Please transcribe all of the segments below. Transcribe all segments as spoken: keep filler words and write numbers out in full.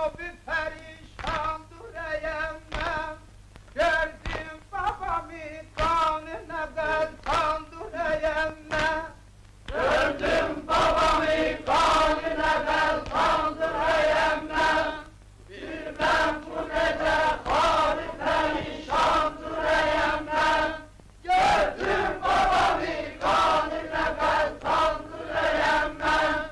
bir perişan durayım ben. Gördüm babamı kanına kalkan durayım ben. Gördüm babamı kanına kalkan durayım ben. Bir ben bu gece hali perişan durayım ben. Gördüm babamı kanına kalkan durayım ben.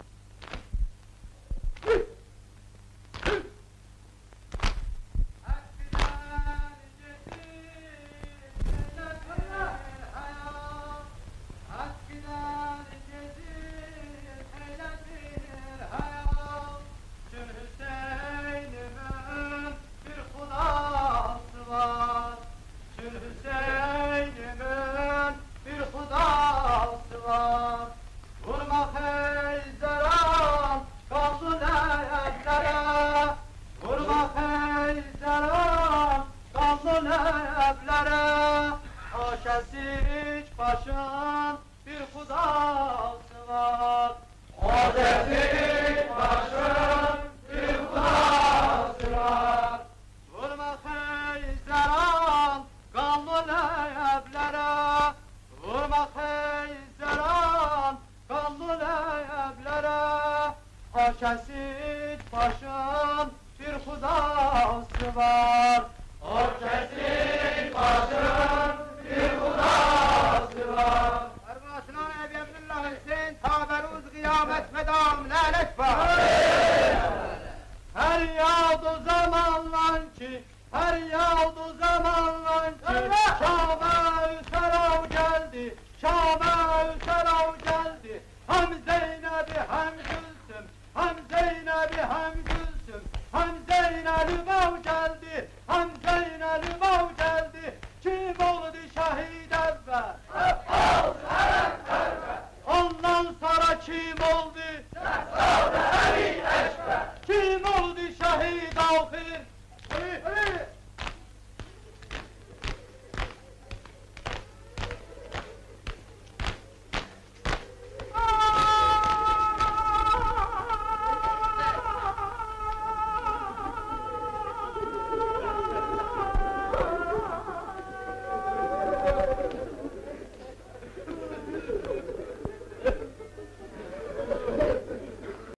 Aşesiç başın bir hudası var. Aşesiç başın bir hudası var. Vurma heyzeran kanlı leblere. Vurma heyzeran kanlı leblere. Aşesiç başın bir hudası var. Aşesiç başın bir hudası var. Erbaşınan Ebi Abdullah Hüseyin taberuz kıyamet medam lanet var. Her yağdı zamanlan ki, her yağdı zamanlan ki, Şabe-i Serav geldi, Şabe-i Serav geldi. Hem Zeynep'i hem Gülsüm, hem Zeynep'i hem Gülsüm, hem Zeynep'i Mav geldi, hem Zeynep'i Mav